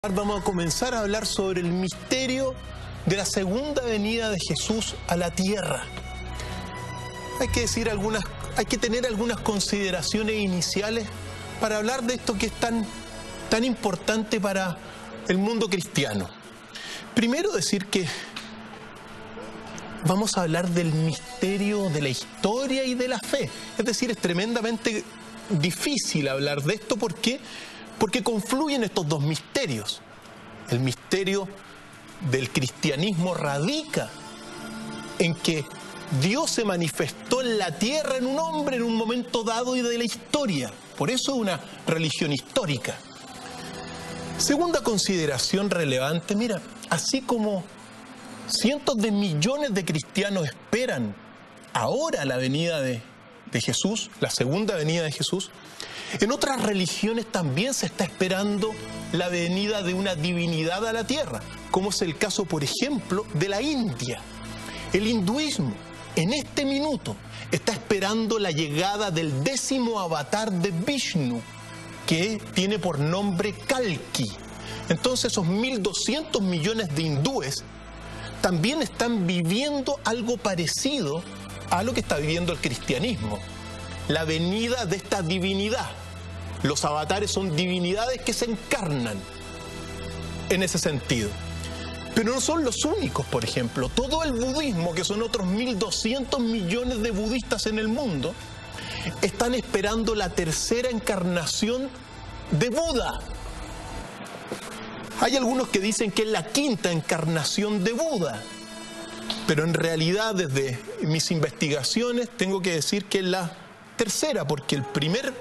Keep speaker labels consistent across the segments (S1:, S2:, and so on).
S1: Vamos a comenzar a hablar sobre el misterio de la segunda venida de Jesús a la tierra. Hay que tener algunas consideraciones iniciales para hablar de esto que es tan importante para el mundo cristiano. Primero decir que vamos a hablar del misterio de la historia y de la fe. Es decir, es tremendamente difícil hablar de esto. ¿Por qué? Porque confluyen estos dos misterios. El misterio del cristianismo radica en que Dios se manifestó en la tierra en un hombre en un momento dado y de la historia. Por eso es una religión histórica. Segunda consideración relevante, mira, así como cientos de millones de cristianos esperan ahora la venida de Jesús, la segunda venida de Jesús, en otras religiones también se está esperando la venida de una divinidad a la tierra, como es el caso, por ejemplo, de la India. El hinduismo, en este minuto, está esperando la llegada del 10º avatar de Vishnu, que tiene por nombre Kalki. Entonces, esos 1.200 millones de hindúes también están viviendo algo parecido a lo que está viviendo el cristianismo. La venida de esta divinidad. Los avatares son divinidades que se encarnan en ese sentido. Pero no son los únicos, por ejemplo. Todo el budismo, que son otros 1.200 millones de budistas en el mundo, están esperando la tercera encarnación de Buda. Hay algunos que dicen que es la quinta encarnación de Buda. Pero en realidad, desde mis investigaciones, tengo que decir que es la tercera, porque el primer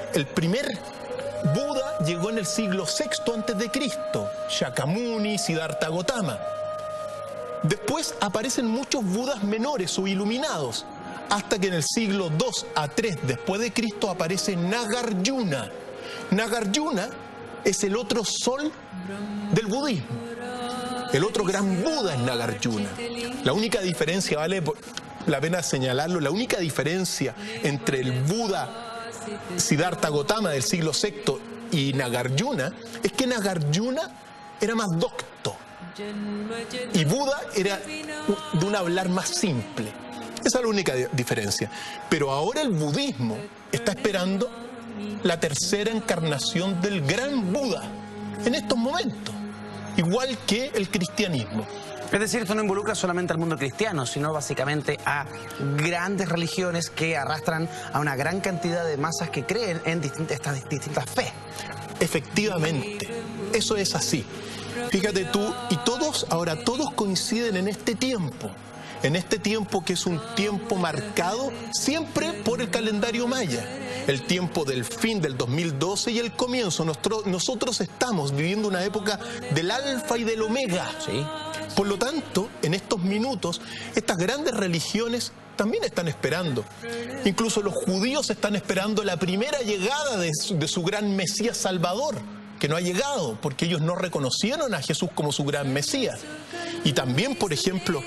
S1: Buda llegó en el siglo VI a.C., Shakyamuni, Siddhartha Gautama. Después aparecen muchos Budas menores o iluminados, hasta que en el siglo II a III después de Cristo aparece Nagarjuna. Nagarjuna es el otro sol del budismo. El otro gran Buda es Nagarjuna. La única diferencia, vale la pena señalarlo, la única diferencia entre el Buda Siddhartha Gautama del siglo VI y Nagarjuna es que Nagarjuna era más docto y Buda era de un hablar más simple. Esa es la única diferencia. Pero ahora el budismo está esperando la tercera encarnación del gran Buda en estos momentos, igual que el cristianismo.
S2: Es decir, esto no involucra solamente al mundo cristiano, sino básicamente a grandes religiones que arrastran a una gran cantidad de masas que creen en estas distintas fe.
S1: Efectivamente, eso es así. Fíjate tú, y todos coinciden en este tiempo que es un tiempo marcado siempre por el calendario maya. El tiempo del fin del 2012 y el comienzo. Nosotros estamos viviendo una época del alfa y del omega.
S2: Sí.
S1: Por lo tanto, en estos minutos, estas grandes religiones también están esperando. Incluso los judíos están esperando la primera llegada de su gran Mesías Salvador, que no ha llegado, porque ellos no reconocieron a Jesús como su gran Mesías. Y también, por ejemplo,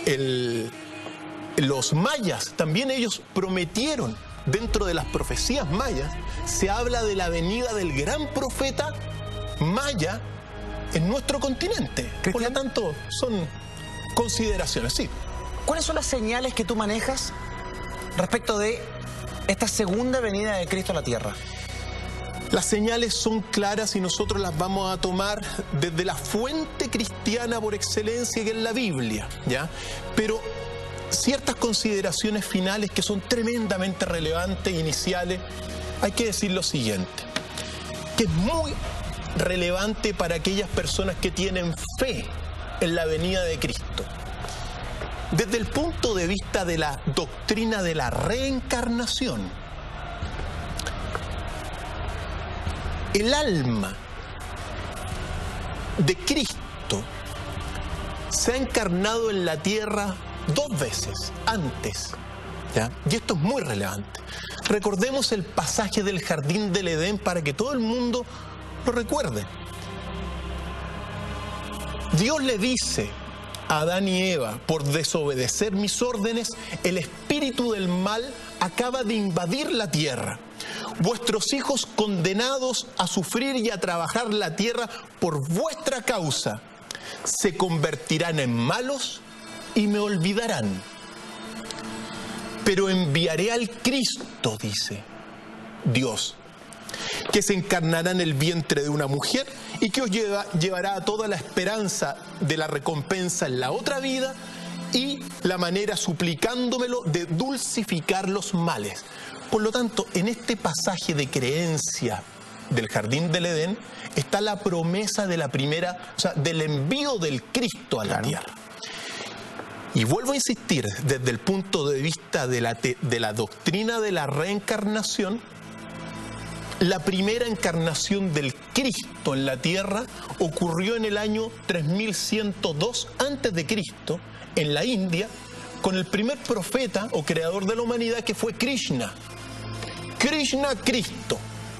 S1: los mayas, también ellos prometieron, dentro de las profecías mayas, se habla de la venida del gran profeta maya en nuestro continente. Por lo tanto, son consideraciones, sí.
S2: ¿Cuáles son las señales que tú manejas respecto de esta segunda venida de Cristo a la tierra?
S1: Las señales son claras y nosotros las vamos a tomar desde la fuente cristiana por excelencia, que es la Biblia, ¿ya? Pero ciertas consideraciones finales que son tremendamente relevantes, iniciales, hay que decir lo siguiente, que es muy relevante para aquellas personas que tienen fe en la venida de Cristo. Desde el punto de vista de la doctrina de la reencarnación, el alma de Cristo se ha encarnado en la tierra 2 veces antes, ¿ya? Y esto es muy relevante. Recordemos el pasaje del jardín del Edén para que todo el mundo lo recuerde. Dios le dice a Adán y Eva: por desobedecer mis órdenes, el espíritu del mal acaba de invadir la tierra. vuestros hijos condenados a sufrir y a trabajar la tierra por vuestra causa, se convertirán en malos y me olvidarán. Pero enviaré al Cristo, dice Dios, que se encarnará en el vientre de una mujer y que os llevará a toda la esperanza de la recompensa en la otra vida y la manera, suplicándomelo, de dulcificar los males. Por lo tanto, en este pasaje de creencia del jardín del Edén está la promesa de la primera, o sea, del envío del Cristo a la tierra. Y vuelvo a insistir, desde el punto de vista de la doctrina de la reencarnación, la primera encarnación del Cristo en la tierra ocurrió en el año 3102 a.C., en la India, con el primer profeta o creador de la humanidad, que fue Krishna. Krishna, Cristo.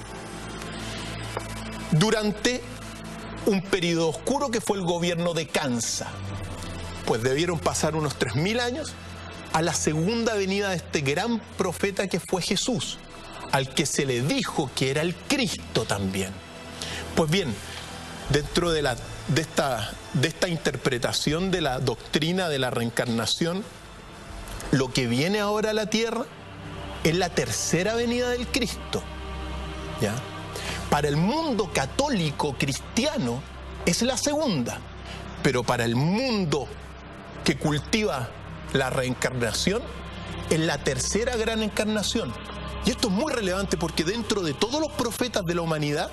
S1: Durante un periodo oscuro que fue el gobierno de Kansa. Pues debieron pasar unos 3000 años a la segunda venida de este gran profeta que fue Jesús, al que se le dijo que era el Cristo también. Pues bien, dentro de esta interpretación de la doctrina de la reencarnación, lo que viene ahora a la tierra es la tercera venida del Cristo, ¿ya? Para el mundo católico cristiano es la segunda, pero para el mundo que cultiva la reencarnación es la tercera gran encarnación. Y esto es muy relevante porque dentro de todos los profetas de la humanidad,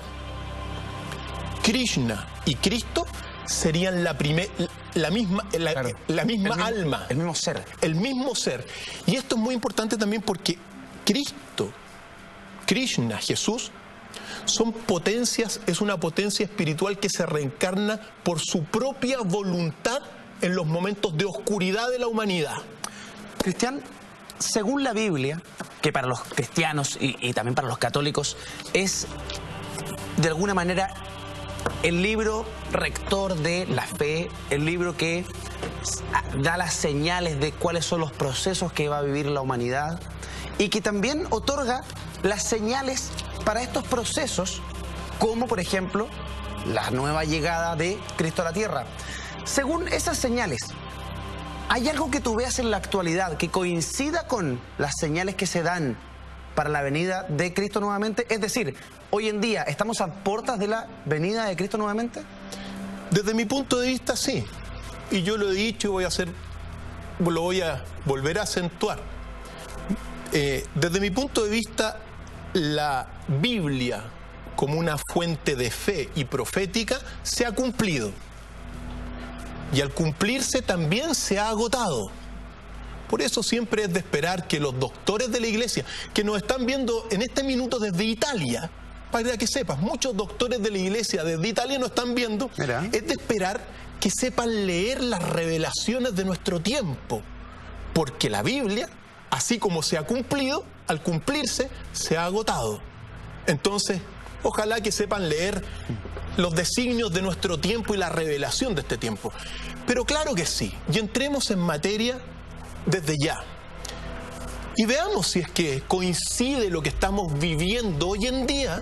S1: Krishna y Cristo serían la misma alma.
S2: El mismo ser.
S1: El mismo ser. Y esto es muy importante también porque Cristo, Krishna, Jesús, son potencias, es una potencia espiritual que se reencarna por su propia voluntad en los momentos de oscuridad de la humanidad.
S2: Cristian, según la Biblia, que para los cristianos y también para los católicos es de alguna manera el libro rector de la fe, el libro que da las señales de cuáles son los procesos que va a vivir la humanidad y que también otorga las señales para estos procesos, como por ejemplo la nueva llegada de Cristo a la tierra. Según esas señales, ¿hay algo que tú veas en la actualidad que coincida con las señales que se dan para la venida de Cristo nuevamente? Es decir, hoy en día, ¿estamos a puertas de la venida de Cristo nuevamente?
S1: Desde mi punto de vista, sí. Y yo lo he dicho y lo voy a volver a acentuar. Desde mi punto de vista, la Biblia, como una fuente de fe y profética, se ha cumplido. Y al cumplirse también se ha agotado. Por eso siempre es de esperar que los doctores de la iglesia, que nos están viendo en este minuto desde Italia, para que sepas, muchos doctores de la iglesia desde Italia nos están viendo, es de esperar que sepan leer las revelaciones de nuestro tiempo. Porque la Biblia, así como se ha cumplido, al cumplirse, se ha agotado. Entonces, ojalá que sepan leer los designios de nuestro tiempo y la revelación de este tiempo. Pero claro que sí, y entremos en materia desde ya. Y veamos si es que coincide lo que estamos viviendo hoy en día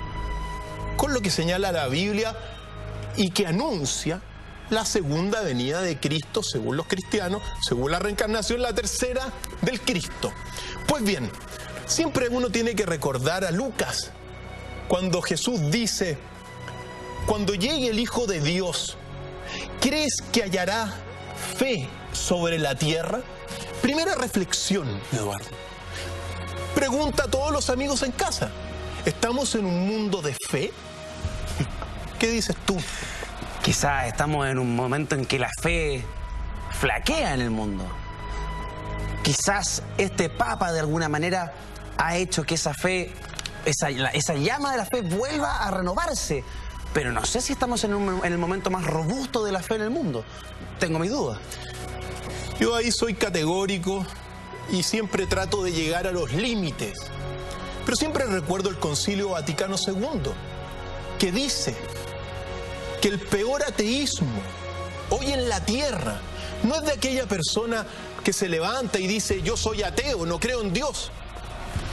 S1: con lo que señala la Biblia y que anuncia la segunda venida de Cristo, según los cristianos, según la reencarnación, la tercera del Cristo. Pues bien, siempre uno tiene que recordar a Lucas, cuando Jesús dice: cuando llegue el Hijo de Dios, ¿crees que hallará fe sobre la tierra? Primera reflexión, Eduardo. Pregunta a todos los amigos en casa: ¿estamos en un mundo de fe? ¿Qué dices tú?
S2: Quizás estamos en un momento en que la fe flaquea en el mundo. Quizás este Papa de alguna manera ha hecho que esa fe, esa llama de la fe vuelva a renovarse. Pero no sé si estamos en el momento más robusto de la fe en el mundo. Tengo mis dudas.
S1: Yo ahí soy categórico y siempre trato de llegar a los límites. Pero siempre recuerdo el Concilio Vaticano II, que dice que el peor ateísmo hoy en la tierra no es de aquella persona que se levanta y dice: yo soy ateo, no creo en Dios.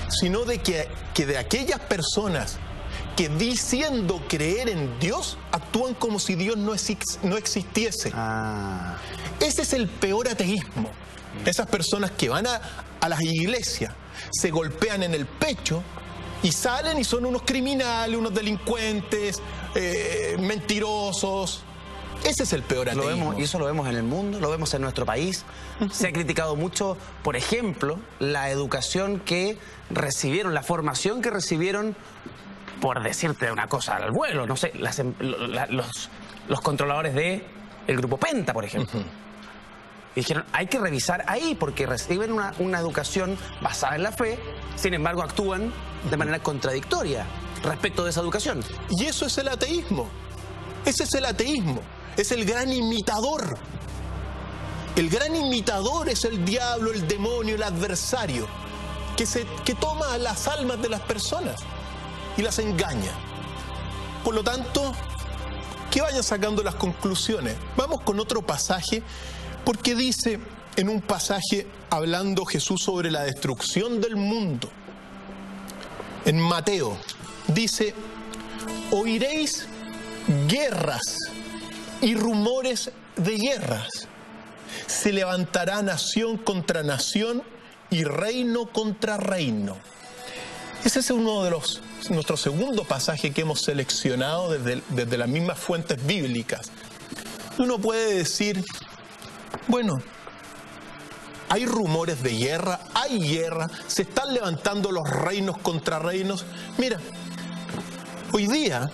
S1: sino de que de aquellas personas que diciendo creer en Dios, actúan como si Dios no existiese. Ese es el peor ateísmo. Esas personas que van a las iglesias, se golpean en el pecho y salen y son unos criminales, unos delincuentes, mentirosos. Ese es el peor ateísmo.
S2: Y eso lo vemos en el mundo, lo vemos en nuestro país. Se ha criticado mucho, por ejemplo, la educación que recibieron, la formación que recibieron, por decirte una cosa al vuelo, no sé, los controladores del Grupo Penta, por ejemplo. Y dijeron, hay que revisar ahí, porque reciben una educación basada en la fe, sin embargo actúan de manera contradictoria respecto de esa educación.
S1: Y eso es el ateísmo. Ese es el ateísmo. Es el gran imitador. El gran imitador es el diablo, el demonio, el adversario, que toma las almas de las personas y las engaña. Por lo tanto, que vayan sacando las conclusiones. Vamos con otro pasaje, porque dice en un pasaje hablando Jesús sobre la destrucción del mundo. En Mateo dice, oiréis guerras y rumores de guerras. Se levantará nación contra nación y reino contra reino. Ese es uno de nuestro segundo pasaje que hemos seleccionado desde las mismas fuentes bíblicas. Uno puede decir, bueno, hay rumores de guerra, hay guerra, se están levantando los reinos contra reinos. Mira, hoy día,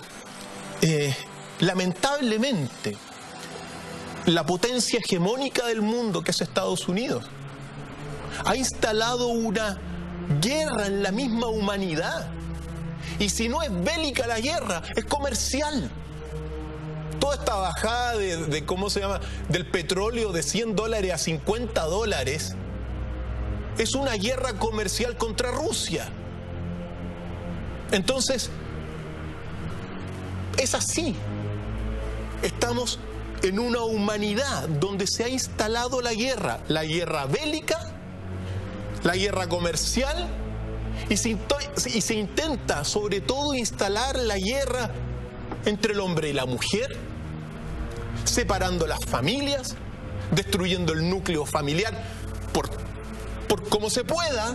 S1: lamentablemente, la potencia hegemónica del mundo, que es Estados Unidos, ha instalado una guerra en la misma humanidad. Y si no es bélica la guerra, es comercial. Toda esta bajada de ¿cómo se llama?, del petróleo de $100 a $50 es una guerra comercial contra Rusia. Entonces, es así. Estamos en una humanidad donde se ha instalado la guerra bélica, la guerra comercial, y se intenta sobre todo instalar la guerra entre el hombre y la mujer, separando las familias, destruyendo el núcleo familiar por como se pueda,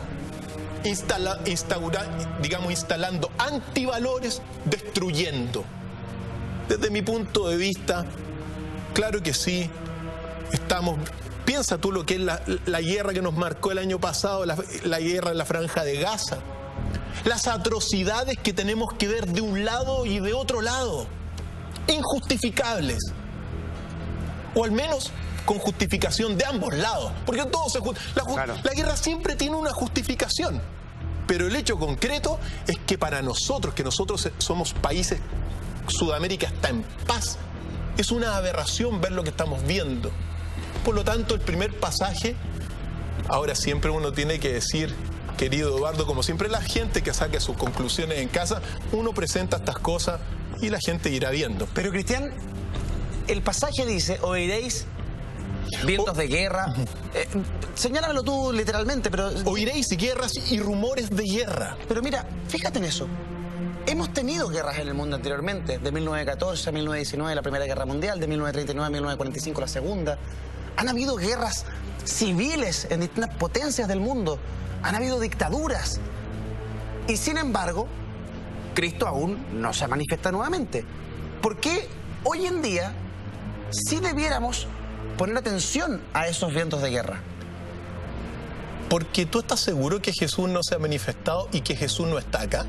S1: instalando antivalores, destruyendo. Desde mi punto de vista, claro que sí, piensa tú lo que es la guerra que nos marcó el año pasado, la guerra en la Franja de Gaza, las atrocidades que tenemos que ver de un lado y de otro lado, injustificables, o al menos con justificación de ambos lados, porque todo la guerra siempre tiene una justificación, pero el hecho concreto es que para nosotros, que nosotros somos países, Sudamérica está en paz, es una aberración ver lo que estamos viendo. Por lo tanto, el primer pasaje, ahora siempre uno tiene que decir, querido Eduardo, como siempre la gente que saque sus conclusiones en casa, uno presenta estas cosas y la gente irá viendo.
S2: Pero Cristian, el pasaje dice, oiréis vientos de guerra. Señálamelo tú literalmente, pero...
S1: Oiréis guerras y rumores de guerra.
S2: Pero mira, fíjate en eso. Hemos tenido guerras en el mundo anteriormente, de 1914 a 1919 la Primera Guerra Mundial, de 1939 a 1945 la Segunda. Han habido guerras civiles en distintas potencias del mundo. Han habido dictaduras. Y sin embargo, Cristo aún no se manifiesta nuevamente. ¿Por qué hoy en día sí debiéramos poner atención a esos vientos de guerra?
S1: Porque tú estás seguro que Jesús no se ha manifestado y que Jesús no está acá.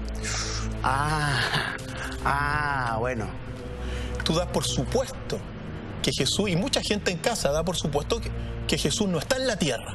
S2: Bueno.
S1: Tú das por supuesto que Jesús, y mucha gente en casa da por supuesto que Jesús no está en la tierra.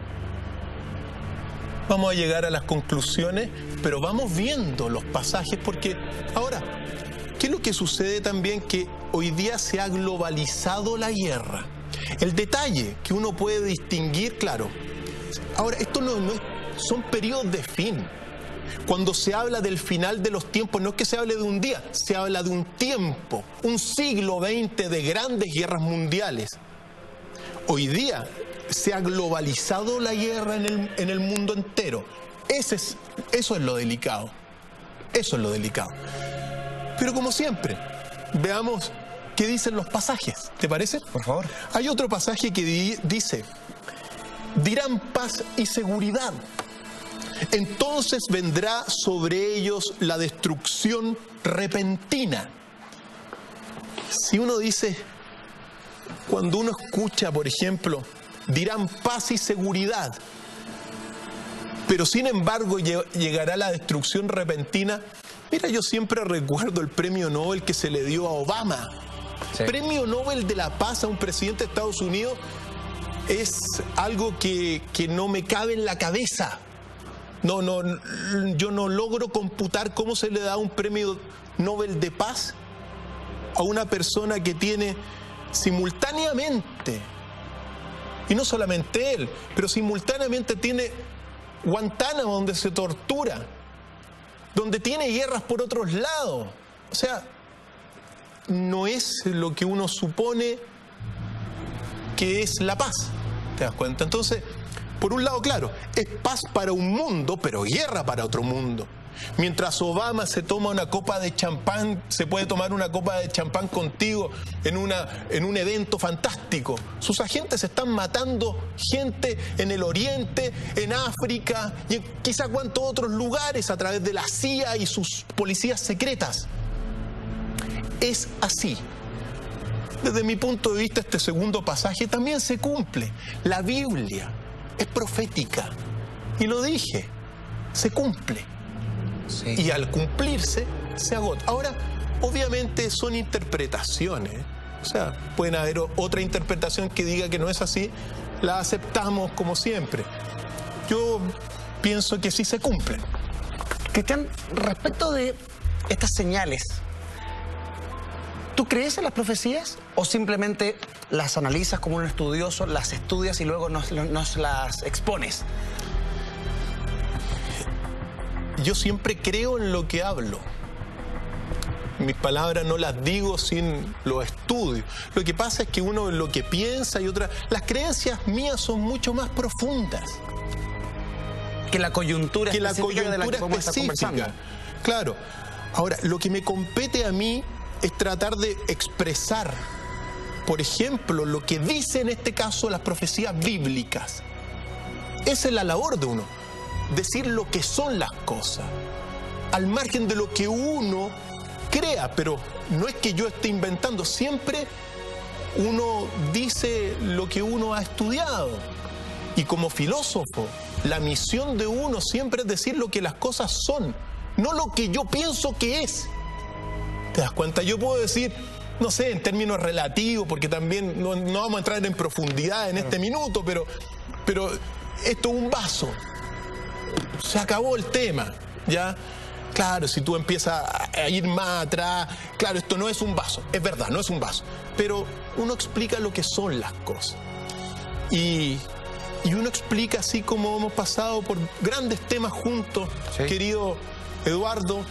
S1: Vamos a llegar a las conclusiones, pero vamos viendo los pasajes, porque ahora, ¿qué es lo que sucede también? Que hoy día se ha globalizado la guerra. El detalle que uno puede distinguir, claro, ahora esto no son periodos de fin. Cuando se habla del final de los tiempos, no es que se hable de un día, se habla de un tiempo, un siglo XX de grandes guerras mundiales. Hoy día se ha globalizado la guerra en el mundo entero. Eso es lo delicado. Eso es lo delicado. Pero como siempre, veamos qué dicen los pasajes. ¿Te parece?
S2: Por favor.
S1: Hay otro pasaje que dice: dirán paz y seguridad. Entonces vendrá sobre ellos la destrucción repentina. Si uno dice, cuando uno escucha, por ejemplo, dirán paz y seguridad, pero sin embargo llegará la destrucción repentina. Mira, yo siempre recuerdo el premio Nobel que se le dio a Obama. Sí. Premio Nobel de la Paz a un presidente de Estados Unidos es algo que no me cabe en la cabeza. Yo no logro computar cómo se le da un premio Nobel de Paz a una persona que tiene simultáneamente, y no solamente él, pero simultáneamente tiene Guantánamo, donde se tortura, donde tiene guerras por otros lados. O sea, no es lo que uno supone que es la paz. ¿Te das cuenta? Entonces, por un lado, claro, es paz para un mundo, pero guerra para otro mundo. Mientras Obama se toma una copa de champán, se puede tomar una copa de champán contigo en un evento fantástico. Sus agentes están matando gente en el Oriente, en África y en quizá cuantos otros lugares a través de la CIA y sus policías secretas. Es así. Desde mi punto de vista, este segundo pasaje también se cumple. La Biblia es profética. Y lo dije, se cumple. Sí. Y al cumplirse, se agota. Ahora, obviamente son interpretaciones. O sea, pueden haber otra interpretación que diga que no es así. La aceptamos como siempre. Yo pienso que sí se cumplen.
S2: Cristian, respecto de estas señales, ¿tú crees en las profecías o simplemente las analizas como un estudioso, las estudias y luego nos las expones?
S1: Yo siempre creo en lo que hablo. Mis palabras no las digo sin los estudios. Lo que pasa es que uno lo que piensa y otra... Las creencias mías son mucho más profundas.
S2: Que la coyuntura específica de la que podemos estar conversando.
S1: Claro. Ahora, lo que me compete a mí es tratar de expresar, por ejemplo, lo que dice en este caso las profecías bíblicas. Esa es la labor de uno. Decir lo que son las cosas, al margen de lo que uno crea, pero no es que yo esté inventando, siempre uno dice lo que uno ha estudiado. Y como filósofo, la misión de uno siempre es decir lo que las cosas son, no lo que yo pienso que es. ¿Te das cuenta? Yo puedo decir, no sé, en términos relativos, porque también no vamos a entrar en profundidad en este minuto, pero esto es un vaso. Se acabó el tema, ¿ya? Claro, si tú empiezas a ir más atrás, claro, esto no es un vaso, es verdad, no es un vaso, pero uno explica lo que son las cosas. Y uno explica, así como hemos pasado por grandes temas juntos, ¿sí? Querido Eduardo,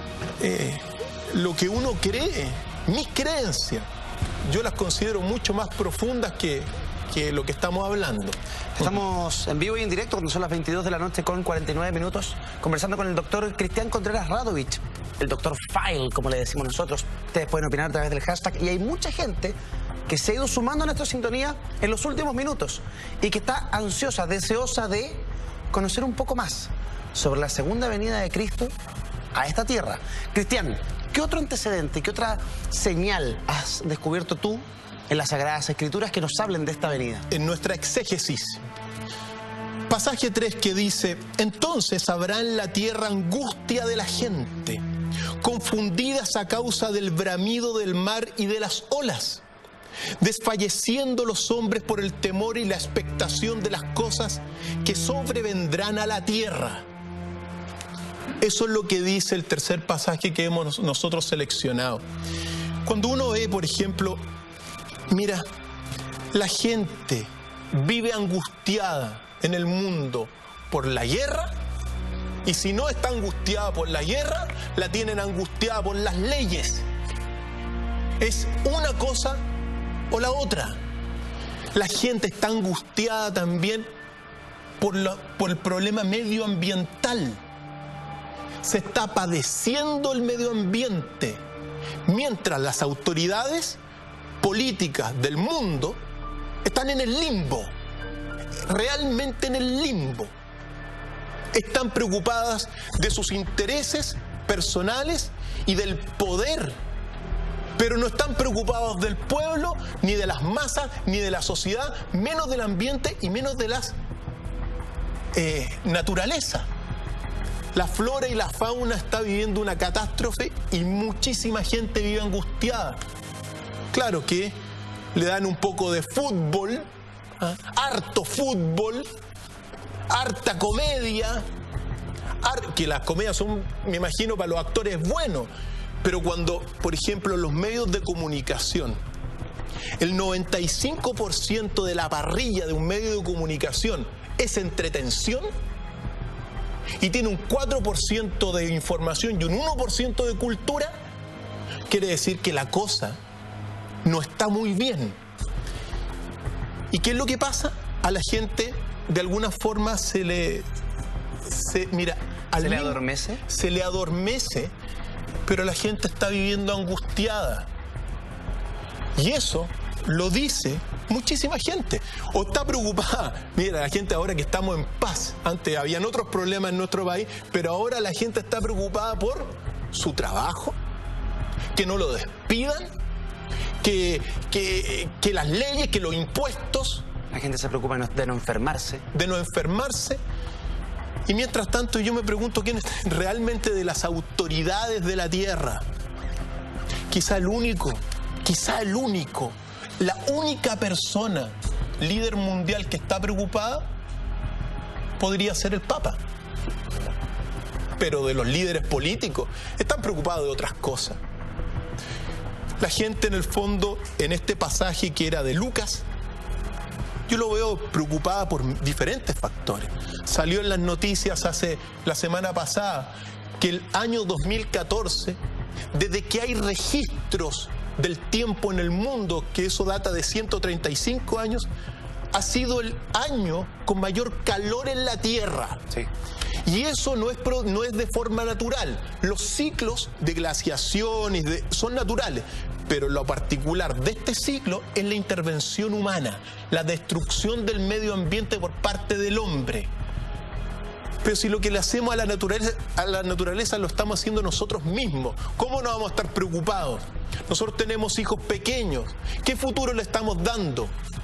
S1: lo que uno cree, mis creencias, yo las considero mucho más profundas que lo que estamos hablando.
S2: Estamos en vivo y en directo cuando son las 22 de la noche con 49 minutos, conversando con el doctor Cristian Contreras Radovich, el doctor File, como le decimos nosotros. Ustedes pueden opinar a través del hashtag y hay mucha gente que se ha ido sumando a nuestra sintonía en los últimos minutos y que está ansiosa, deseosa de conocer un poco más sobre la segunda venida de Cristo a esta tierra. Cristian, ¿qué otro antecedente, qué otra señal has descubierto tú en las Sagradas Escrituras que nos hablen de esta venida?
S1: En nuestra exégesis. Pasaje 3 que dice: entonces habrá en la tierra angustia de la gente, confundidas a causa del bramido del mar y de las olas, desfalleciendo los hombres por el temor y la expectación de las cosas que sobrevendrán a la tierra. Eso es lo que dice el tercer pasaje que hemos nosotros seleccionado. Cuando uno ve, por ejemplo, mira, la gente vive angustiada en el mundo por la guerra, y si no está angustiada por la guerra, la tienen angustiada por las leyes. Es una cosa o la otra. La gente está angustiada también por el problema medioambiental. Se está padeciendo el medio ambiente, mientras las autoridades políticas del mundo están en el limbo, realmente en el limbo. Están preocupadas de sus intereses personales y del poder, pero no están preocupados del pueblo, ni de las masas, ni de la sociedad, menos del ambiente y menos de las naturaleza. La flora y la fauna está viviendo una catástrofe y muchísima gente vive angustiada. Claro que le dan un poco de fútbol, harto fútbol, harta comedia, que las comedias son, me imagino, para los actores buenos, pero cuando, por ejemplo, los medios de comunicación, el 95% de la parrilla de un medio de comunicación es entretención y tiene un 4% de información y un 1% de cultura, quiere decir que la cosa no está muy bien. ¿Y qué es lo que pasa? A la gente de alguna forma se le adormece. Se le adormece, pero la gente está viviendo angustiada. Y eso lo dice muchísima gente. O está preocupada. Mira, la gente ahora que estamos en paz. Antes habían otros problemas en nuestro país, pero ahora la gente está preocupada por su trabajo, que no lo despidan, que las leyes, que los impuestos.
S2: La gente se preocupa de no enfermarse.
S1: De no enfermarse. Y mientras tanto yo me pregunto quién es realmente de las autoridades de la tierra. Quizá el único, la única persona líder mundial que está preocupada podría ser el Papa. Pero de los líderes políticos están preocupados de otras cosas. La gente en el fondo, en este pasaje que era de Lucas, yo lo veo preocupada por diferentes factores. Salió en las noticias la semana pasada que el año 2014, desde que hay registros del tiempo en el mundo, que eso data de 135 años, ha sido el año con mayor calor en la Tierra.
S2: Sí.
S1: Y eso no es de forma natural. Los ciclos de glaciación son naturales, pero lo particular de este ciclo es la intervención humana, la destrucción del medio ambiente por parte del hombre. Pero si lo que le hacemos a la naturaleza lo estamos haciendo nosotros mismos, ¿cómo no vamos a estar preocupados? Nosotros tenemos hijos pequeños. ¿Qué futuro le estamos dando?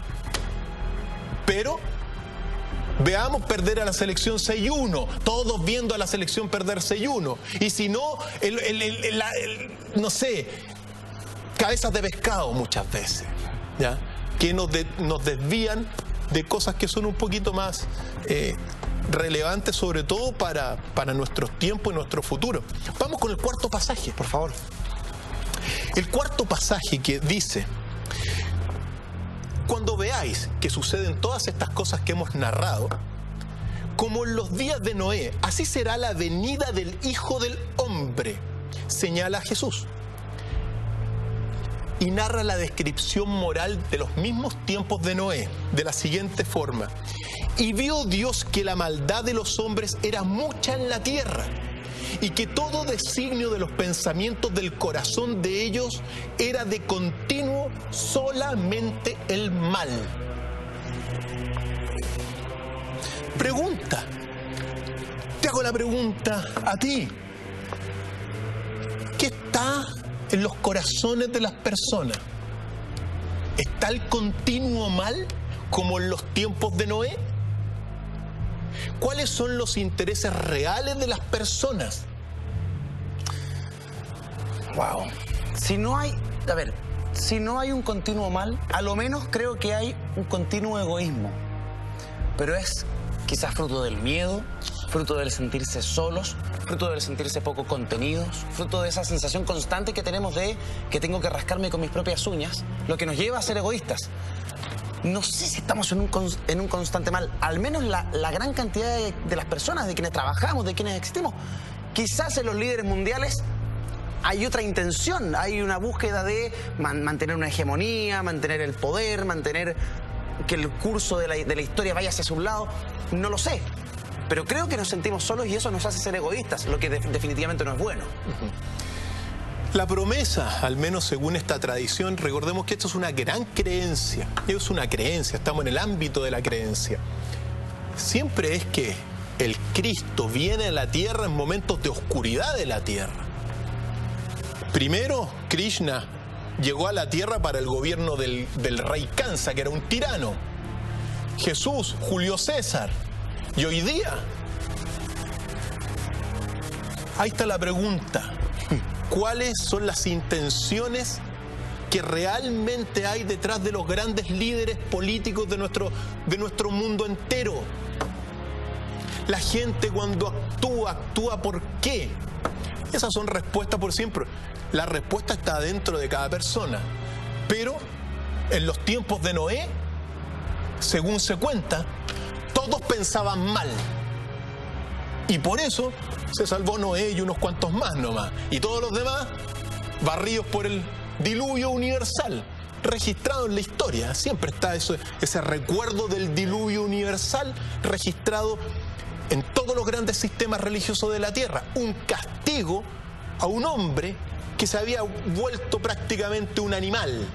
S1: Pero veamos perder a la selección 6-1, todos viendo a la selección perder 6-1. Y si no, no sé, cabezas de pescado muchas veces, ¿ya? Que nos desvían de cosas que son un poquito más relevantes, sobre todo para nuestros tiempos y nuestro futuro. Vamos con el cuarto pasaje, por favor. El cuarto pasaje que dice: cuando veáis que suceden todas estas cosas que hemos narrado, como en los días de Noé, así será la venida del Hijo del Hombre, señala Jesús. Y narra la descripción moral de los mismos tiempos de Noé, de la siguiente forma: y vio Dios que la maldad de los hombres era mucha en la tierra, y que todo designio de los pensamientos del corazón de ellos era de continuo solamente el mal. Pregunta, te hago la pregunta a ti: ¿qué está en los corazones de las personas? ¿Está el continuo mal como en los tiempos de Noé? ¿Cuáles son los intereses reales de las personas?
S2: Wow. Si no hay un continuo mal, a lo menos creo que hay un continuo egoísmo. Pero es quizás fruto del miedo, fruto del sentirse solos, fruto del sentirse poco contenidos, fruto de esa sensación constante que tenemos de que tengo que rascarme con mis propias uñas, lo que nos lleva a ser egoístas. No sé si estamos en un constante mal, al menos la gran cantidad de las personas, de quienes trabajamos, de quienes existimos. Quizás en los líderes mundiales hay otra intención, hay una búsqueda de mantener una hegemonía, mantener el poder, mantener que el curso de la historia vaya hacia su lado, no lo sé. Pero creo que nos sentimos solos y eso nos hace ser egoístas, lo que definitivamente no es bueno.
S1: La promesa, al menos según esta tradición, recordemos que esto es una gran creencia. Es una creencia, estamos en el ámbito de la creencia. Siempre es que el Cristo viene a la tierra en momentos de oscuridad de la tierra. Primero, Krishna llegó a la tierra para el gobierno del rey Kansa, que era un tirano. Jesús, Julio César. Y hoy día, ahí está la pregunta. ¿Cuáles son las intenciones que realmente hay detrás de los grandes líderes políticos de nuestro mundo entero? La gente cuando actúa ¿por qué? Esas son respuestas por siempre. La respuesta está dentro de cada persona. Pero en los tiempos de Noé, según se cuenta, todos pensaban mal. Y por eso se salvó Noé y unos cuantos más nomás. Y todos los demás barridos por el diluvio universal, registrado en la historia. Siempre está ese recuerdo del diluvio universal registrado en todos los grandes sistemas religiosos de la tierra. Un castigo a un hombre que se había vuelto prácticamente un animal.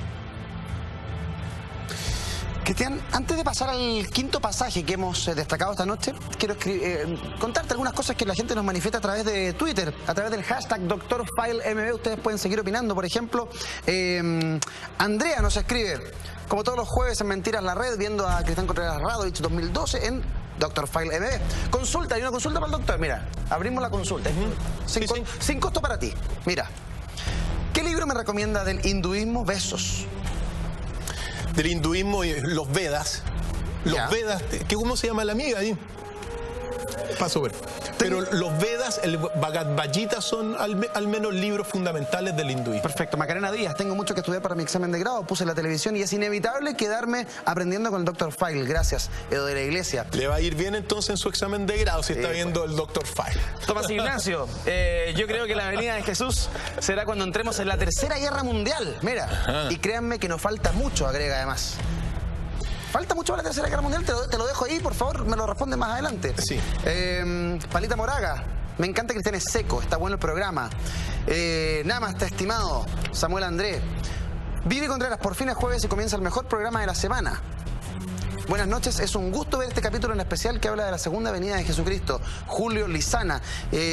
S2: Cristian, antes de pasar al quinto pasaje que hemos destacado esta noche, quiero contarte algunas cosas que la gente nos manifiesta a través de Twitter, a través del hashtag DrFileMB. Ustedes pueden seguir opinando. Por ejemplo, Andrea nos escribe: como todos los jueves en Mentiras la Red, viendo a Cristian Contreras Radovich 2012 en DrFileMB. Consulta, hay una consulta para el doctor. Mira, abrimos la consulta. Sin costo para ti. Mira, ¿qué libro me recomienda del hinduismo? Besos.
S1: Del hinduismo y los Vedas. Los Vedas, ¿cómo se llama la amiga ahí? Paso ver. Pero los Vedas, el Bhagavad Gita son al menos libros fundamentales del hinduismo.
S2: Perfecto. Macarena Díaz: tengo mucho que estudiar para mi examen de grado, puse la televisión y es inevitable quedarme aprendiendo con el Dr. File. Gracias, Edo de la Iglesia.
S1: Le va a ir bien entonces en su examen de grado si está viendo el Dr. File.
S2: Tomás Ignacio: yo creo que la venida de Jesús será cuando entremos en la Tercera Guerra Mundial. Mira, y créanme que nos falta mucho, agrega además. ¿Falta mucho para la Tercera Guerra Mundial? Te lo dejo ahí, por favor, me lo responde más adelante.
S1: Sí.
S2: Palita Moraga: me encanta que Cristian es seco, está bueno el programa. Nama está estimado. Samuel André: Vivi Contreras, por fin es jueves y comienza el mejor programa de la semana. Buenas noches, es un gusto ver este capítulo en especial que habla de la segunda venida de Jesucristo. Julio Lizana: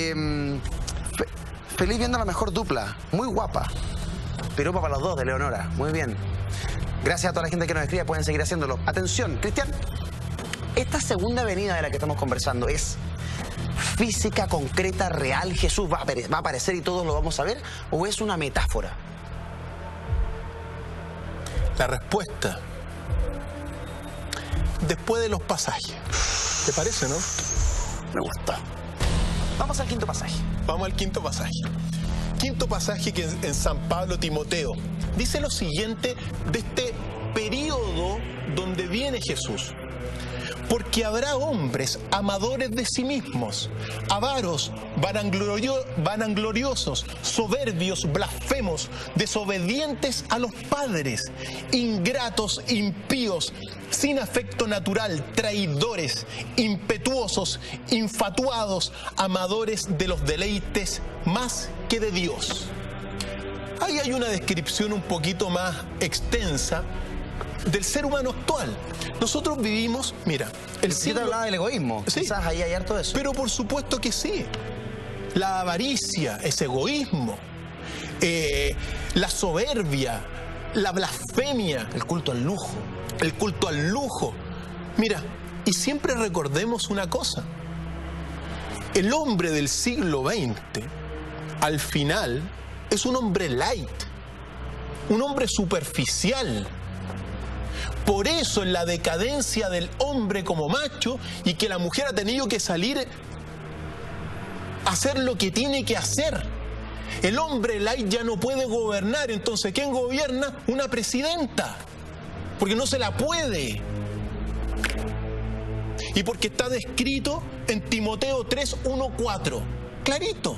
S2: feliz viendo la mejor dupla, muy guapa. Piropa para los dos, de Leonora, muy bien. Gracias a toda la gente que nos escribe, pueden seguir haciéndolo. Atención, Cristian, esta segunda venida de la que estamos conversando, ¿es física, concreta, real? ¿Jesús va a aparecer y todos lo vamos a ver? ¿O es una metáfora?
S1: La respuesta, después de los pasajes. ¿Te parece, no?
S2: Me gusta. Vamos al quinto pasaje.
S1: Vamos al quinto pasaje. Quinto pasaje que en San Pablo Timoteo dice lo siguiente de este periodo donde viene Jesús. Porque habrá hombres amadores de sí mismos, avaros, vanagloriosos, soberbios, blasfemos, desobedientes a los padres, ingratos, impíos, sin afecto natural, traidores, impetuosos, infatuados, amadores de los deleites más que de Dios. Ahí hay una descripción un poquito más extensa del ser humano actual. Nosotros vivimos, mira,
S2: el siglo hablaba del egoísmo.
S1: Sí,
S2: quizás ahí hay harto de eso.
S1: Pero por supuesto que sí. La avaricia es egoísmo. La soberbia, la blasfemia.
S2: El culto al lujo.
S1: El culto al lujo. Mira, y siempre recordemos una cosa. El hombre del siglo XX, al final, es un hombre light. Un hombre superficial. Por eso en la decadencia del hombre como macho y que la mujer ha tenido que salir a hacer lo que tiene que hacer. El hombre light ya no puede gobernar, entonces ¿quién gobierna? Una presidenta, porque no se la puede. Y porque está descrito en Timoteo 3:1-4, clarito.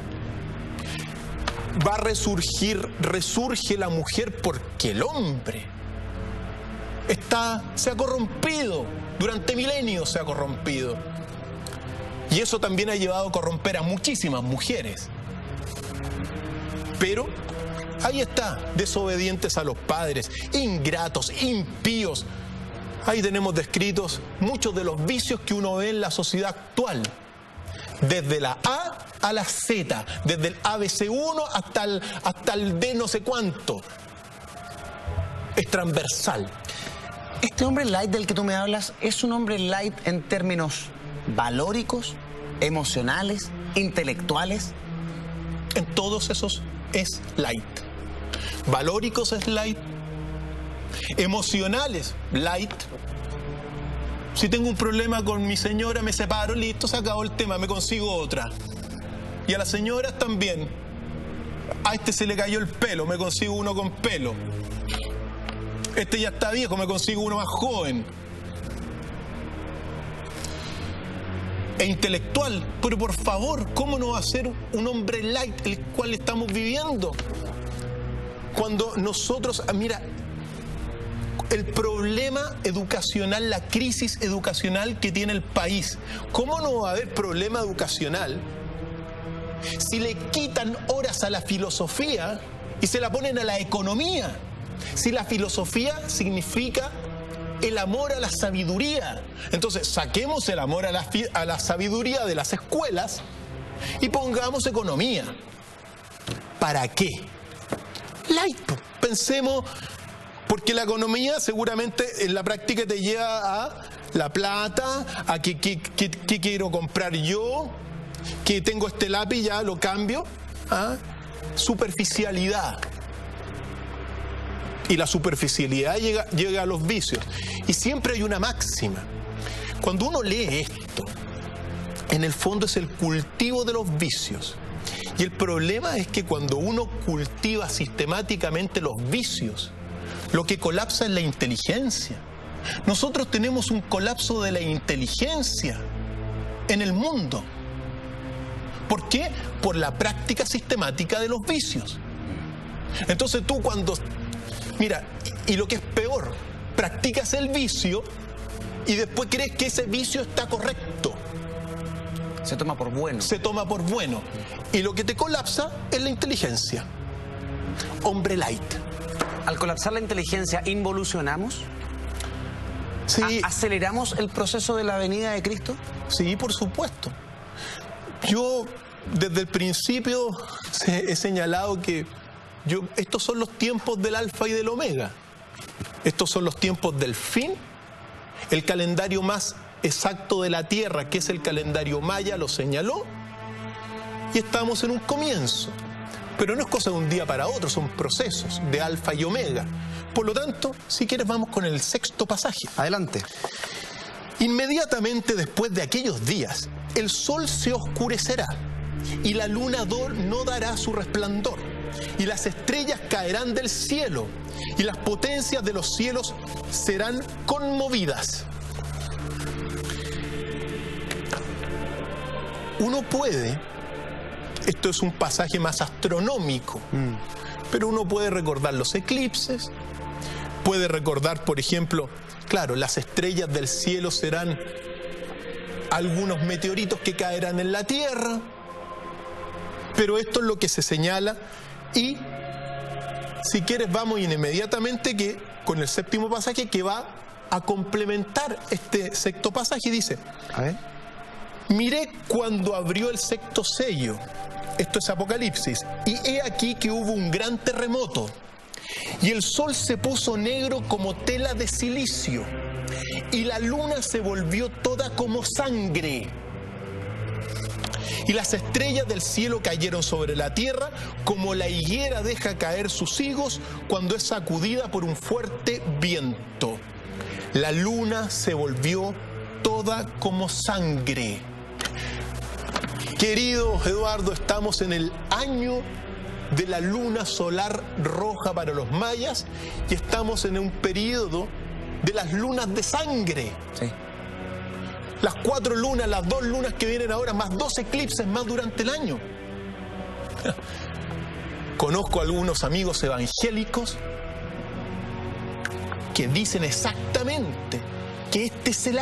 S1: Va a resurge la mujer porque el hombre se ha corrompido, durante milenios se ha corrompido. Y eso también ha llevado a corromper a muchísimas mujeres. Pero ahí está, desobedientes a los padres, ingratos, impíos. Ahí tenemos descritos muchos de los vicios que uno ve en la sociedad actual. Desde la A a la Z, desde el ABC1 hasta el D no sé cuánto. Es transversal.
S2: Este hombre light del que tú me hablas es un hombre light en términos valóricos, emocionales, intelectuales.
S1: En todos esos es light. Valóricos es light. Emocionales, light. Si tengo un problema con mi señora, me separo, listo, se acabó el tema, me consigo otra. Y a las señoras también. A este se le cayó el pelo, me consigo uno con pelo. Este ya está viejo, me consigo uno más joven. E intelectual, pero por favor, ¿cómo no va a ser un hombre light el cual estamos viviendo? Cuando nosotros, mira, el problema educacional, la crisis educacional que tiene el país, ¿cómo no va a haber problema educacional si le quitan horas a la filosofía y se la ponen a la economía? Si la filosofía significa el amor a la sabiduría, entonces saquemos el amor a la sabiduría de las escuelas y pongamos economía. ¿Para qué? Light. Pensemos, porque la economía seguramente en la práctica te lleva a la plata, a qué quiero comprar yo, que tengo este lápiz, ya lo cambio. Superficialidad. Y la superficialidad llega a los vicios. Y siempre hay una máxima. Cuando uno lee esto, en el fondo es el cultivo de los vicios. Y el problema es que cuando uno cultiva sistemáticamente los vicios, lo que colapsa es la inteligencia. Nosotros tenemos un colapso de la inteligencia en el mundo. ¿Por qué? Por la práctica sistemática de los vicios. Entonces tú cuando... Mira, y lo que es peor, practicas el vicio y después crees que ese vicio está correcto.
S2: Se toma por bueno. Se
S1: toma por bueno. Y lo que te colapsa es la inteligencia. Hombre light.
S2: Al colapsar la inteligencia, ¿involucionamos?
S1: Sí.
S2: ¿Aceleramos el proceso de la venida de Cristo?
S1: Sí, por supuesto. Yo desde el principio he señalado que estos son los tiempos del alfa y del omega. Estos son los tiempos del fin. El calendario más exacto de la Tierra, que es el calendario maya, lo señaló. Y estamos en un comienzo. Pero no es cosa de un día para otro, son procesos de alfa y omega. Por lo tanto, si quieres, vamos con el sexto pasaje.
S2: Adelante.
S1: Inmediatamente después de aquellos días, el sol se oscurecerá y la luna no dará su resplandor. Y las estrellas caerán del cielo, y las potencias de los cielos serán conmovidas. Uno puede, esto es un pasaje más astronómico, pero uno puede recordar los eclipses, puede recordar, por ejemplo, claro, las estrellas del cielo serán algunos meteoritos que caerán en la Tierra, pero esto es lo que se señala. Y si quieres vamos inmediatamente con el séptimo pasaje que va a complementar este sexto pasaje. Dice, a ver, miré cuando abrió el sexto sello, esto es Apocalipsis, y he aquí que hubo un gran terremoto y el sol se puso negro como tela de silicio y la luna se volvió toda como sangre. Y las estrellas del cielo cayeron sobre la tierra como la higuera deja caer sus higos cuando es sacudida por un fuerte viento. La luna se volvió toda como sangre. Querido Eduardo, estamos en el año de la luna solar roja para los mayas y estamos en un periodo de las lunas de sangre.
S2: Sí.
S1: Las 4 lunas, las 2 lunas que vienen ahora, más 2 eclipses más durante el año. Conozco a algunos amigos evangélicos que dicen exactamente que este es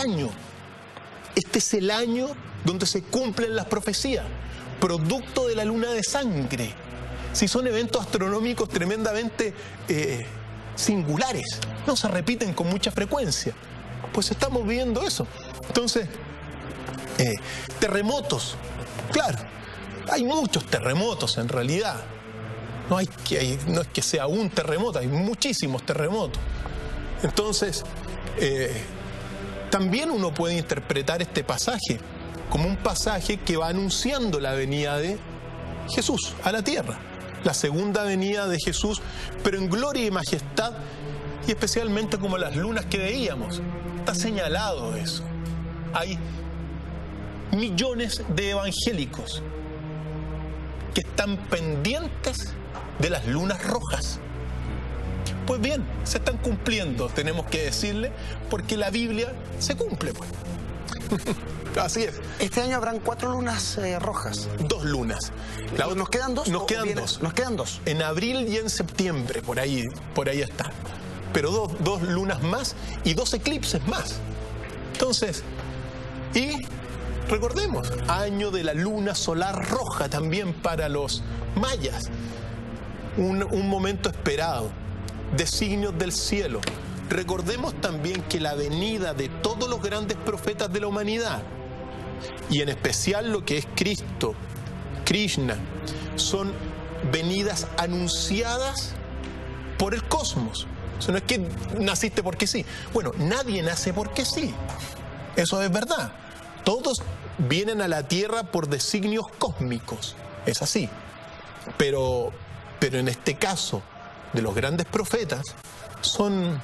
S1: el año donde se cumplen las profecías, producto de la luna de sangre. Si son eventos astronómicos tremendamente singulares, no se repiten con mucha frecuencia, pues estamos viendo eso. Entonces, terremotos, claro, hay muchos terremotos en realidad. No es que sea un terremoto, hay muchísimos terremotos. Entonces, también uno puede interpretar este pasaje como un pasaje que va anunciando la venida de Jesús a la tierra, la segunda venida de Jesús, pero en gloria y majestad, y especialmente como las lunas que veíamos. Está señalado eso. Hay millones de evangélicos que están pendientes de las lunas rojas. Pues bien, se están cumpliendo, tenemos que decirle, porque la Biblia se cumple, pues. Así es.
S2: Este año habrán 4 lunas rojas.
S1: 2 lunas.
S2: ¿Nos quedan 2?
S1: Nos quedan 2.
S2: Nos quedan 2.
S1: En abril y en septiembre, por ahí está. Pero dos lunas más y 2 eclipses más. Entonces, y recordemos, año de la luna solar roja también para los mayas. Un momento esperado, designios del cielo. Recordemos también que la venida de todos los grandes profetas de la humanidad, y en especial lo que es Cristo, Krishna, son venidas anunciadas por el cosmos. Eso no es que naciste porque sí. Bueno, nadie nace porque sí. Eso es verdad. Todos vienen a la tierra por designios cósmicos. Es así. Pero en este caso de los grandes profetas son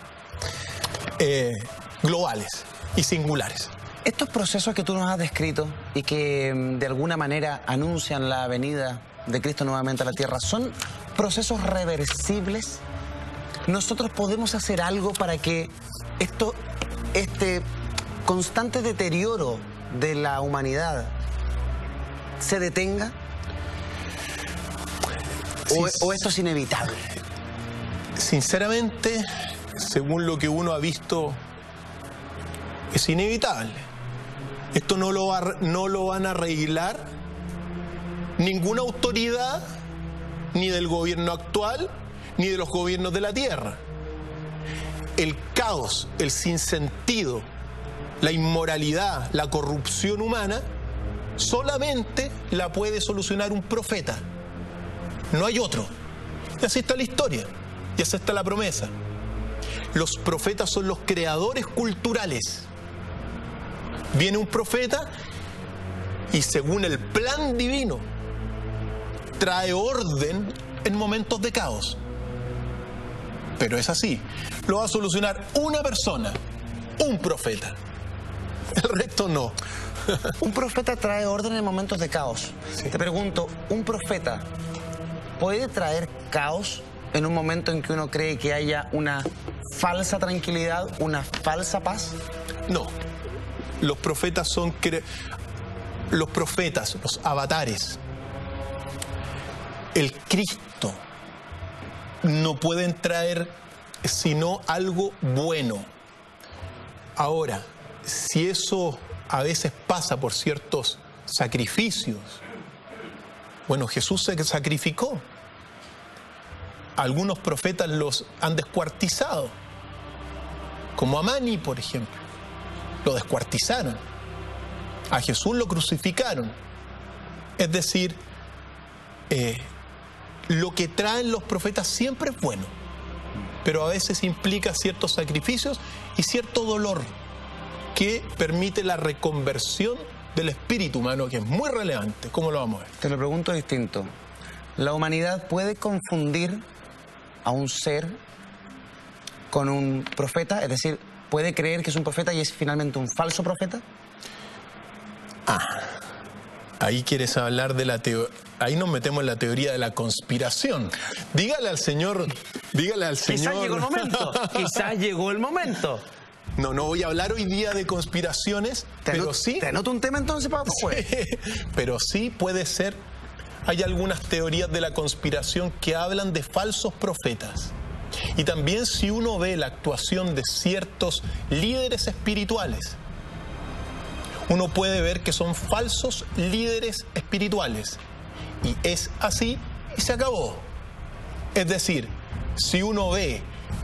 S1: globales y singulares.
S2: Estos procesos que tú nos has descrito y que de alguna manera anuncian la venida de Cristo nuevamente a la tierra, ¿son procesos reversibles? ¿Nosotros podemos hacer algo para que este constante deterioro de la humanidad se detenga? ¿O esto es inevitable?
S1: Sinceramente, según lo que uno ha visto, es inevitable. Esto no lo van a arreglar ninguna autoridad, ni del gobierno actual, ni de los gobiernos de la tierra. El caos, el sinsentido, la inmoralidad, la corrupción humana, solamente la puede solucionar un profeta. No hay otro. Y así está la historia, y así está la promesa. Los profetas son los creadores culturales. Viene un profeta y según el plan divino trae orden en momentos de caos. Pero es así. Lo va a solucionar una persona, un profeta. El resto no.
S2: Un profeta trae orden en momentos de caos. Sí. Te pregunto, ¿un profeta puede traer caos en un momento en que uno cree que haya una falsa tranquilidad, una falsa paz?
S1: No. Los profetas son los profetas, los avatares. El Cristo no pueden traer sino algo bueno. Ahora, si eso a veces pasa por ciertos sacrificios, bueno, Jesús se sacrificó. Algunos profetas los han descuartizado, como a Mani, por ejemplo. Lo descuartizaron. A Jesús lo crucificaron. Es decir, lo que traen los profetas siempre es bueno, pero a veces implica ciertos sacrificios y cierto dolor que permite la reconversión del espíritu humano, que es muy relevante. ¿Cómo lo vamos a ver?
S2: Te lo pregunto distinto. ¿La humanidad puede confundir a un ser con un profeta? Es decir, ¿puede creer que es un profeta y es finalmente un falso profeta?
S1: Ahí quieres hablar de la teoría. Ahí nos metemos en la teoría de la conspiración. Dígale al Señor.
S2: Quizás llegó el momento. Quizás llegó el momento.
S1: No voy a hablar hoy día de conspiraciones, pero sí.
S2: ¿Te anoto un tema entonces para después?
S1: Sí, pero sí puede ser. Hay algunas teorías de la conspiración que hablan de falsos profetas. Y también si uno ve la actuación de ciertos líderes espirituales, uno puede ver que son falsos líderes espirituales. Y es así y se acabó. Es decir, si uno ve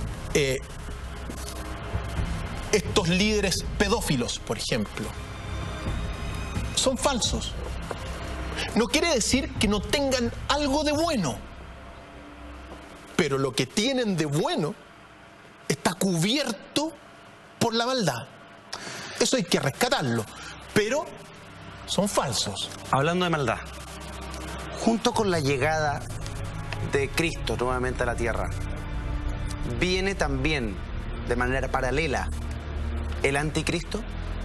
S1: estos líderes pedófilos, por ejemplo, son falsos. No quiere decir que no tengan algo de bueno, pero lo que tienen de bueno está cubierto por la maldad. Eso hay que rescatarlo, pero son falsos.
S2: Hablando de maldad, junto con la llegada de Cristo nuevamente a la tierra, viene también de manera paralela el anticristo.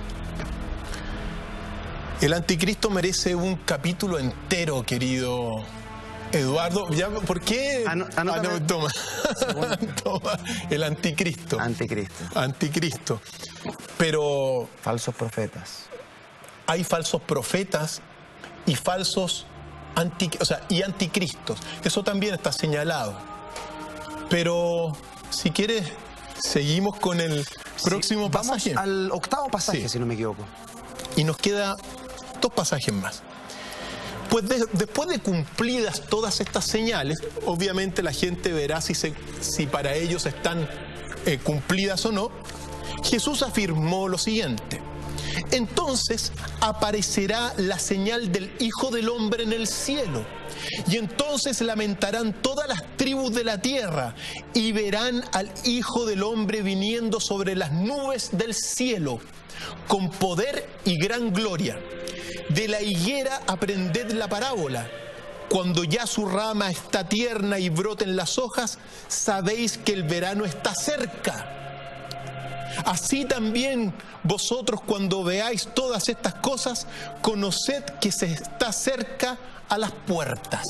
S1: El anticristo merece un capítulo entero, querido Eduardo. ¿Ya? ¿Por qué? No, toma. Toma. El anticristo. Anticristo. Pero
S2: falsos profetas.
S1: Hay falsos profetas y falsos anticristos. Eso también está señalado. Pero si quieres, seguimos con el próximo pasaje.
S2: Vamos al octavo pasaje, si no me equivoco.
S1: Y nos queda 2 pasajes más. Pues después de cumplidas todas estas señales, obviamente la gente verá si para ellos están cumplidas o no. Jesús afirmó lo siguiente: entonces aparecerá la señal del Hijo del Hombre en el cielo, y entonces lamentarán todas las tribus de la tierra, y verán al Hijo del Hombre viniendo sobre las nubes del cielo, con poder y gran gloria. De la higuera aprended la parábola. Cuando ya su rama está tierna y broten las hojas, sabéis que el verano está cerca. Así también vosotros, cuando veáis todas estas cosas, conoced que se está cerca a las puertas.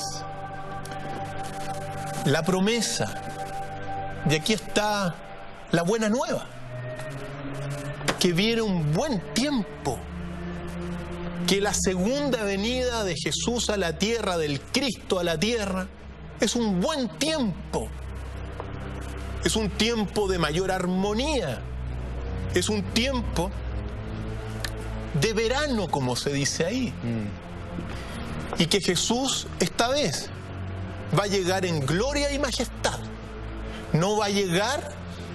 S1: La promesa. Y aquí está la buena nueva. Que viene un buen tiempo. Que la segunda venida de Jesús a la tierra, del Cristo a la tierra, es un buen tiempo. Es un tiempo de mayor armonía. Es un tiempo de verano, como se dice ahí. Y que Jesús esta vez va a llegar en gloria y majestad. No va a llegar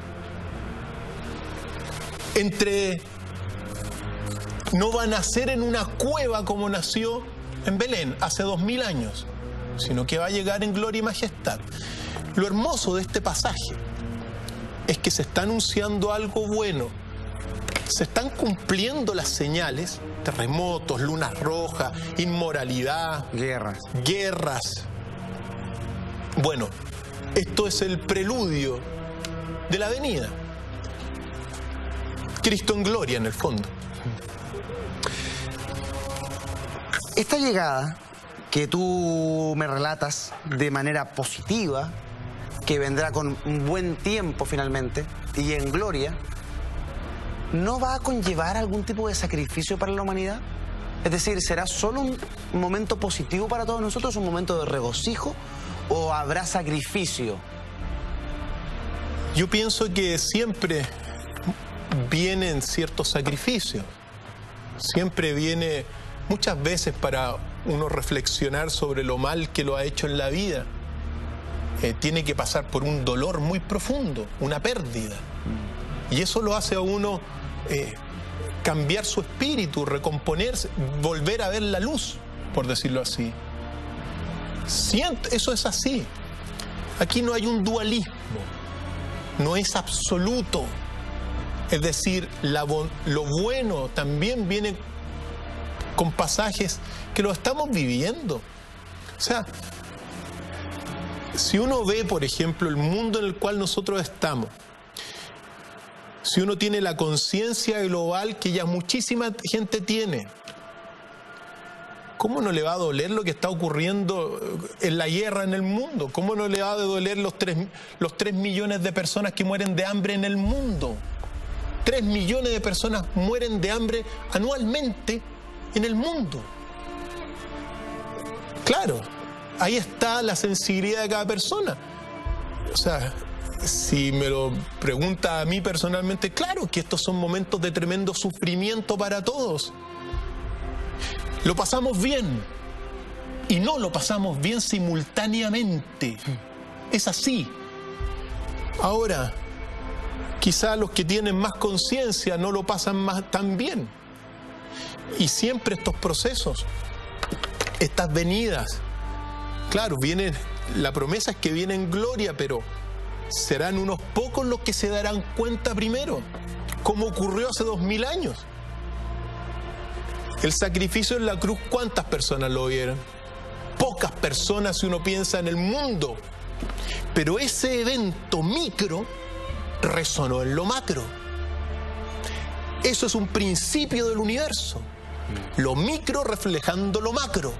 S1: no va a nacer en una cueva como nació en Belén hace 2000 años, sino que va a llegar en gloria y majestad. Lo hermoso de este pasaje es que se está anunciando algo bueno. Se están cumpliendo las señales: terremotos, lunas rojas, inmoralidad, guerras. Bueno, esto es el preludio de la venida. Cristo en gloria, en el fondo.
S2: Esta llegada que tú me relatas de manera positiva, que vendrá con un buen tiempo finalmente y en gloria, ¿no va a conllevar algún tipo de sacrificio para la humanidad? Es decir, ¿será solo un momento positivo para todos nosotros, un momento de regocijo, o habrá sacrificio?
S1: Yo pienso que siempre vienen ciertos sacrificios. Siempre viene, muchas veces, para uno reflexionar sobre lo mal que lo ha hecho en la vida. Tiene que pasar por un dolor muy profundo, una pérdida. Y eso lo hace a uno cambiar su espíritu, recomponerse, volver a ver la luz, por decirlo así. Eso es así. Aquí no hay un dualismo, no es absoluto. Es decir, lo bueno también viene con pasajes que lo estamos viviendo. O sea, si uno ve, por ejemplo, el mundo en el cual nosotros estamos, si uno tiene la conciencia global que ya muchísima gente tiene, ¿cómo no le va a doler lo que está ocurriendo en la guerra en el mundo? ¿Cómo no le va a doler los 3 millones de personas que mueren de hambre en el mundo? 3 millones de personas mueren de hambre anualmente en el mundo. Claro, ahí está la sensibilidad de cada persona. O sea, si me lo pregunta a mí personalmente, claro que estos son momentos de tremendo sufrimiento para todos. Lo pasamos bien y no lo pasamos bien simultáneamente. Es así. Ahora, quizá los que tienen más conciencia no lo pasan tan bien. Y siempre estos procesos, estas venidas, claro, la promesa es que viene en gloria, pero serán unos pocos los que se darán cuenta primero, como ocurrió hace 2000 años. El sacrificio en la cruz, ¿cuántas personas lo vieron? Pocas personas si uno piensa en el mundo. Pero ese evento micro resonó en lo macro. Eso es un principio del universo. Lo micro reflejando lo macro.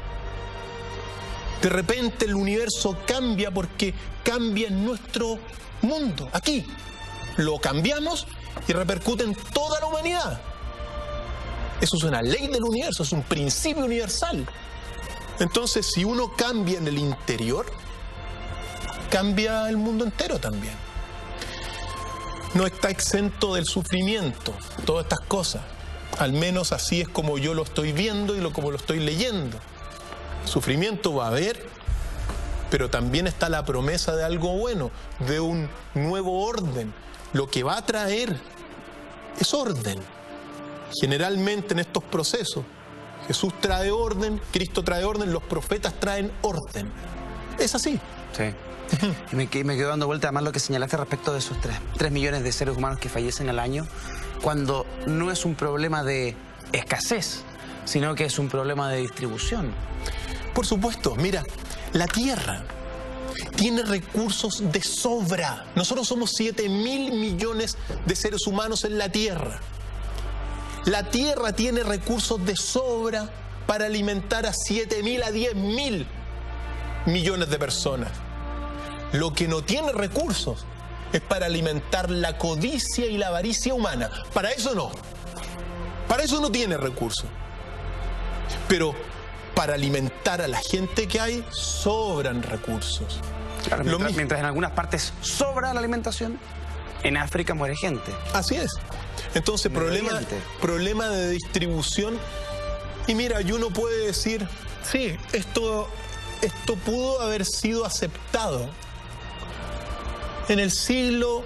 S1: De repente el universo cambia porque cambia en nuestro mundo. Aquí lo cambiamos y repercute en toda la humanidad. Eso es una ley del universo, es un principio universal. Entonces, si uno cambia en el interior, cambia el mundo entero también. No está exento del sufrimiento, todas estas cosas. Al menos así es como yo lo estoy viendo y como lo estoy leyendo. Sufrimiento va a haber, pero también está la promesa de algo bueno, de un nuevo orden. Lo que va a traer es orden. Generalmente en estos procesos, Jesús trae orden, Cristo trae orden, los profetas traen orden. Es así.
S2: Sí. Y me quedo dando vuelta además lo que señalaste respecto de esos 3 millones de seres humanos que fallecen al año, cuando no es un problema de escasez, sino que es un problema de distribución.
S1: Por supuesto, mira, la Tierra tiene recursos de sobra. Nosotros somos 7.000 millones de seres humanos en la Tierra. La Tierra tiene recursos de sobra para alimentar a 7.000 a 10.000 millones de personas. Lo que no tiene recursos es para alimentar la codicia y la avaricia humana. Para eso no. Para eso no tiene recursos. Pero para alimentar a la gente que hay, sobran recursos.
S2: Claro, mientras en algunas partes sobra la alimentación, en África muere gente.
S1: Así es. Entonces, problema de distribución. Y mira, y uno puede decir, sí, esto pudo haber sido aceptado en el siglo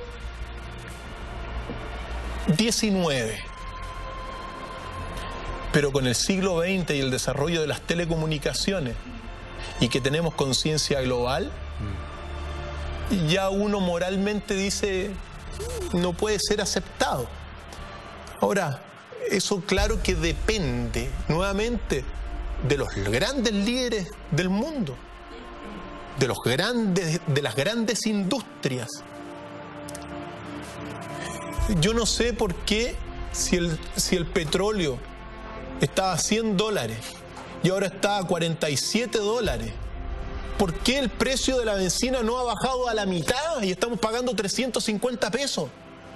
S1: XIX. Pero con el siglo XX y el desarrollo de las telecomunicaciones y que tenemos conciencia global, ya uno moralmente dice, no puede ser aceptado. Ahora, eso claro que depende nuevamente de los grandes líderes del mundo, de las grandes industrias. Yo no sé por qué si el petróleo estaba a $100 y ahora está a $47, ¿por qué el precio de la benzina no ha bajado a la mitad y estamos pagando 350 pesos?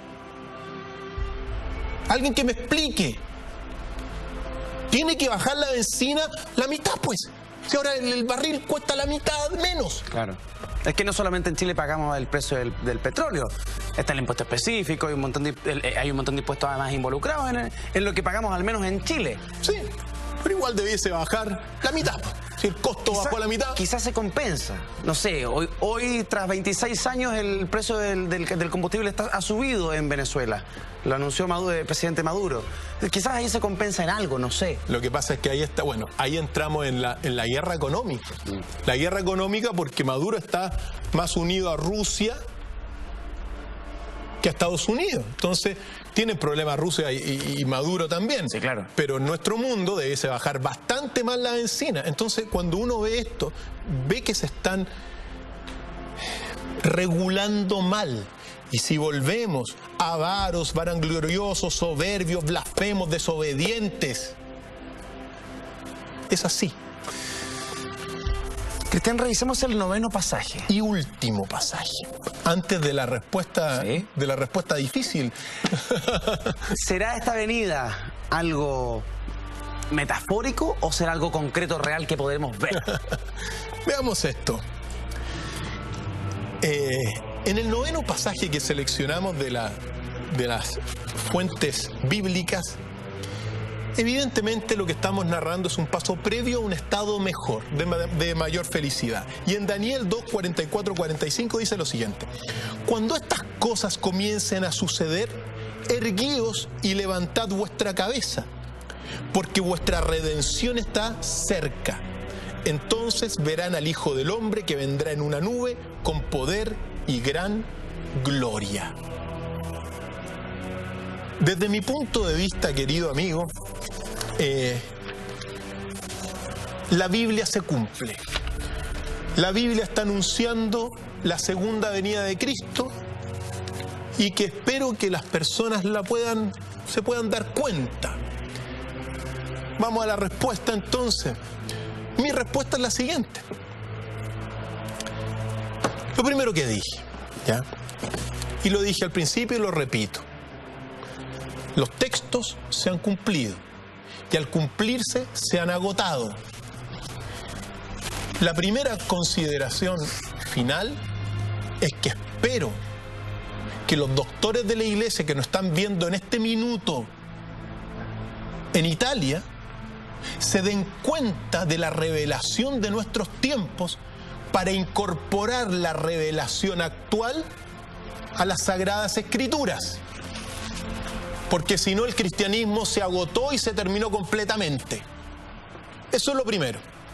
S1: Alguien que me explique. Tiene que bajar la benzina la mitad, pues. Si ahora el barril cuesta la mitad menos.
S2: Claro. Es que no solamente en Chile pagamos el precio del petróleo. Está el impuesto específico, hay un montón de impuestos además involucrados en lo que pagamos al menos en Chile.
S1: Sí, pero igual debiese bajar la mitad. Si el costo bajó a la mitad.
S2: Quizás se compensa. No sé, hoy tras 26 años el precio del combustible ha subido en Venezuela. Lo anunció el presidente Maduro. Quizás ahí se compensa en algo, no sé.
S1: Lo que pasa es que ahí entramos en la guerra económica. La guerra económica porque Maduro está más unido a Rusia que a Estados Unidos. Entonces, tienen problemas Rusia y Maduro también.
S2: Sí, claro.
S1: Pero en nuestro mundo debiese bajar bastante más la benzina. Entonces, cuando uno ve esto, ve que se están regulando mal. Y si volvemos avaros, vanagloriosos, soberbios, blasfemos, desobedientes, es así.
S2: Cristian, revisemos el 9º pasaje.
S1: Y último pasaje, antes de la respuesta,
S2: ¿sí?,
S1: de la respuesta difícil.
S2: ¿Será esta venida algo metafórico o será algo concreto, real, que podremos ver?
S1: Veamos esto. En el noveno pasaje que seleccionamos de las fuentes bíblicas, evidentemente lo que estamos narrando es un paso previo a un estado mejor, de mayor felicidad. Y en Daniel 2, 44, 45 dice lo siguiente: cuando estas cosas comiencen a suceder, erguíos y levantad vuestra cabeza, porque vuestra redención está cerca. Entonces verán al Hijo del Hombre que vendrá en una nube con poder y gran gloria. Desde mi punto de vista, querido amigo, la Biblia se cumple. La Biblia está anunciando la segunda venida de Cristo y que espero que las personas se puedan dar cuenta. Vamos a la respuesta entonces. Mi respuesta es la siguiente. Lo primero que dije, ¿ya? Y lo dije al principio y lo repito. Los textos se han cumplido y al cumplirse se han agotado. La primera consideración final es que espero que los doctores de la iglesia que nos están viendo en este minuto en Italia se den cuenta de la revelación de nuestros tiempos para incorporar la revelación actual a las Sagradas Escrituras. Porque si no, el cristianismo se agotó y se terminó completamente. Eso es lo primero.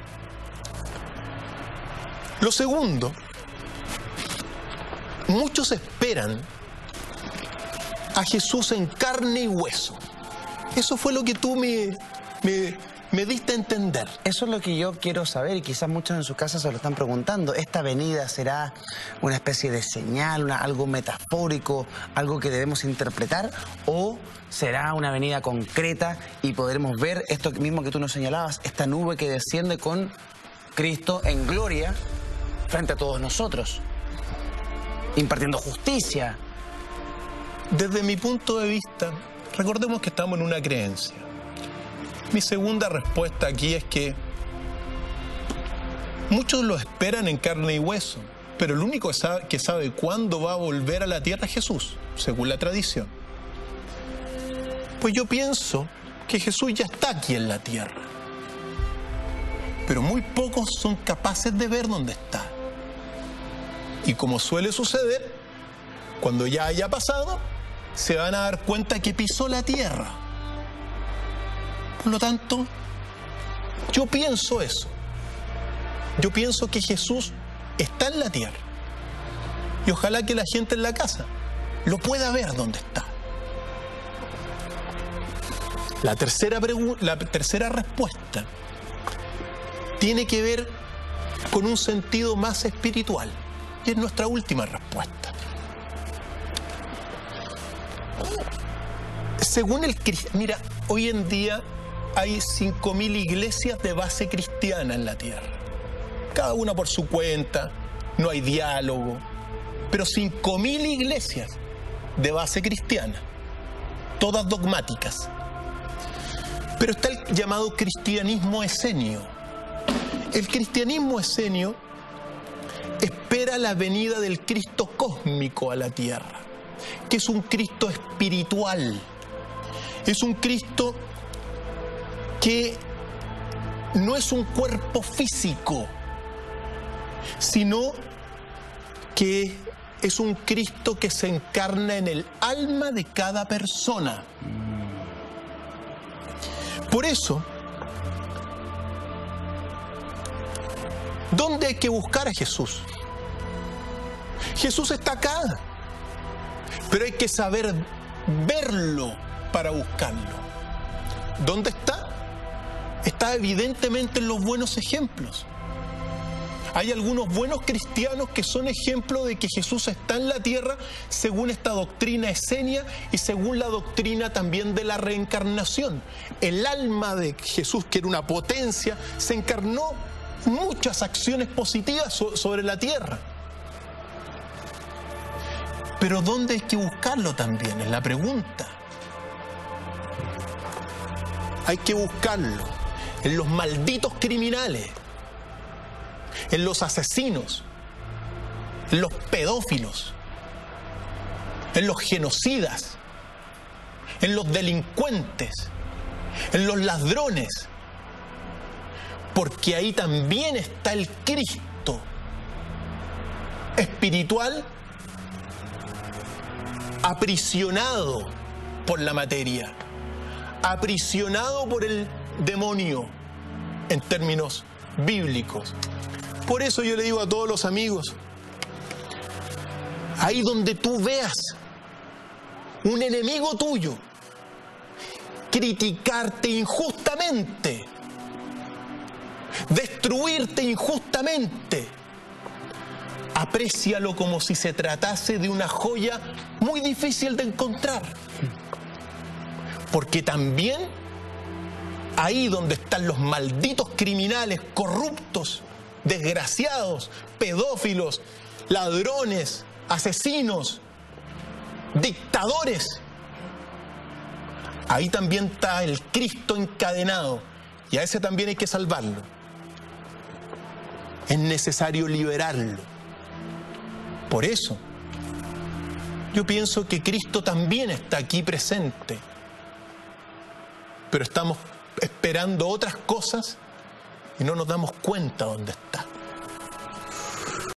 S1: Lo segundo, muchos esperan a Jesús en carne y hueso. Eso fue lo que tú me diste a entender.
S2: Eso es lo que yo quiero saber y quizás muchos en su casa se lo están preguntando. ¿Esta venida será una especie de señal, algo metafórico, algo que debemos interpretar? ¿O será una venida concreta y podremos ver esto mismo que tú nos señalabas, esta nube que desciende con Cristo en gloria frente a todos nosotros, impartiendo justicia?
S1: Desde mi punto de vista, recordemos que estamos en una creencia. Mi segunda respuesta aquí es que muchos lo esperan en carne y hueso, pero el único que sabe cuándo va a volver a la tierra es Jesús, según la tradición. Pues yo pienso que Jesús ya está aquí en la tierra, pero muy pocos son capaces de ver dónde está. Y como suele suceder, cuando ya haya pasado, se van a dar cuenta que pisó la tierra. Por lo tanto, yo pienso eso. Yo pienso que Jesús está en la tierra. Y ojalá que la gente en la casa lo pueda ver dónde está. La tercera respuesta tiene que ver con un sentido más espiritual. Y es nuestra última respuesta. Según el cristianismo, mira, hoy en día hay 5.000 iglesias de base cristiana en la tierra. Cada una por su cuenta, no hay diálogo. Pero 5.000 iglesias de base cristiana, todas dogmáticas. Pero está el llamado cristianismo esenio. El cristianismo esenio espera la venida del Cristo cósmico a la tierra, que es un Cristo espiritual. Es un Cristo que no es un cuerpo físico, sino que es un Cristo que se encarna en el alma de cada persona. Por eso, ¿dónde hay que buscar a Jesús? Jesús está acá, pero hay que saber verlo para buscarlo. ¿Dónde está? Está evidentemente en los buenos ejemplos. Hay algunos buenos cristianos que son ejemplo de que Jesús está en la tierra según esta doctrina esenia y según la doctrina también de la reencarnación. El alma de Jesús, que era una potencia, se encarnó muchas acciones positivas sobre la tierra. Pero ¿dónde hay que buscarlo también? Es la pregunta. Hay que buscarlo en los malditos criminales, en los asesinos, en los pedófilos, en los genocidas, en los delincuentes, en los ladrones, porque ahí también está el Cristo espiritual aprisionado por la materia, aprisionado por el demonio en términos bíblicos. Por eso yo le digo a todos los amigos, ahí donde tú veas un enemigo tuyo criticarte injustamente, destruirte injustamente, aprécialo como si se tratase de una joya muy difícil de encontrar. Porque también ahí donde están los malditos criminales, corruptos, desgraciados, pedófilos, ladrones, asesinos, dictadores, ahí también está el Cristo encadenado, y a ese también hay que salvarlo. Es necesario liberarlo. Por eso, yo pienso que Cristo también está aquí presente, pero estamos esperando otras cosas y no nos damos cuenta dónde está.